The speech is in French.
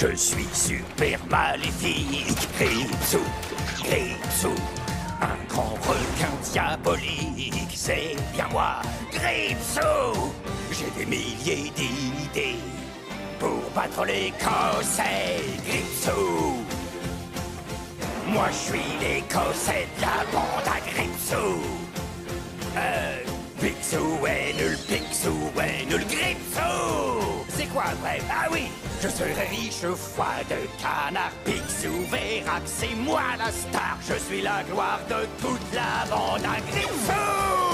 Je suis super maléfique, Gripsou, Gripsou. Un grand requin diabolique, c'est bien moi, Gripsou. J'ai des milliers d'idées pour battre les Cossais, Gripsou. Moi je suis l'Écossais de la bande à Gripsou. Picsou est nul, Gripsou. C'est quoi bref? Ah oui, je serai riche foie de canard. Picsou verra que c'est moi la star. Je suis la gloire de toute la bande à Gripsou.